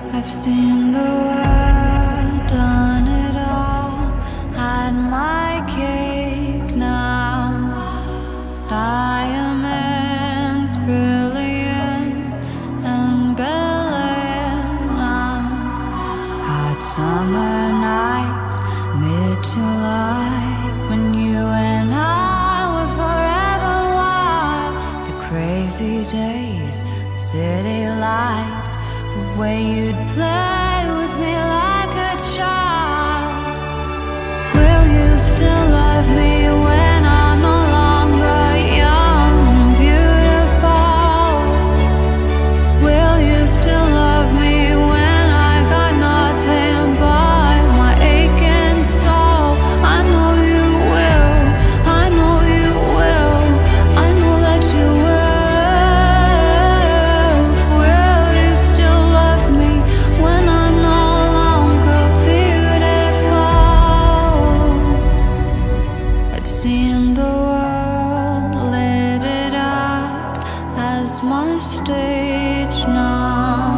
I've seen the world, done it all, had my cake now. Diamonds brilliant and Bel-Air now. Hot summer nights, mid-July, when you and I were forever wild. The crazy days, city lights, the way you'd play with me like a child. Will you still love me when I'm no longer young and beautiful? Will you still love me when I got nothing but my aching soul? I know you will, I know you will, I know that you will. Will you still love me when I'm no longer beautiful? I've seen the world, lit it up as my stage now.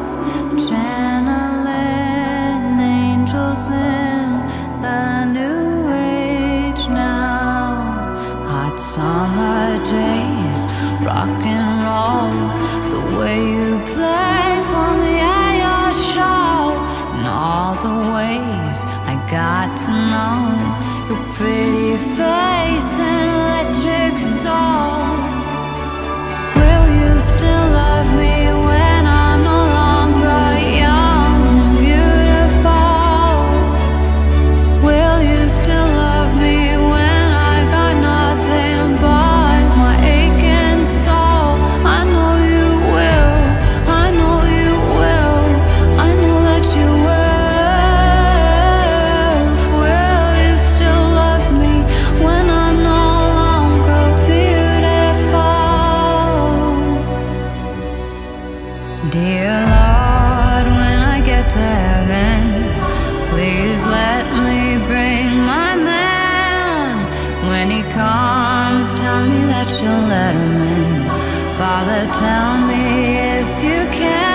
Channeling angels in the new age now. Hot summer days, rock and roll, the way you play for me at your show. And all the ways I got to know your pretty face and electric soul. Will you still love me when I'm no longer young and beautiful? Will you still love me when I got nothing but my aching soul? I know you will, I know you will, I know that you will. Will you still love me when I'm no longer beautiful? Dear Lord, when I get to heaven, please let me bring my man. When he comes, tell me that you'll let him in. Father, tell me if you can.